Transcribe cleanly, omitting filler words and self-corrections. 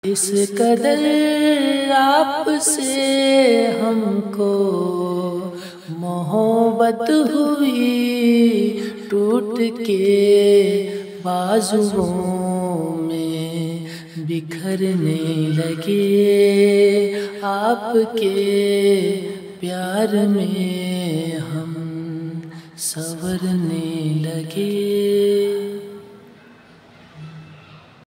इस कदर आपसे हमको मोहब्बत हुई, टूट के बाजुओं में बिखरने लगे, आपके प्यार में हम संवरने लगे।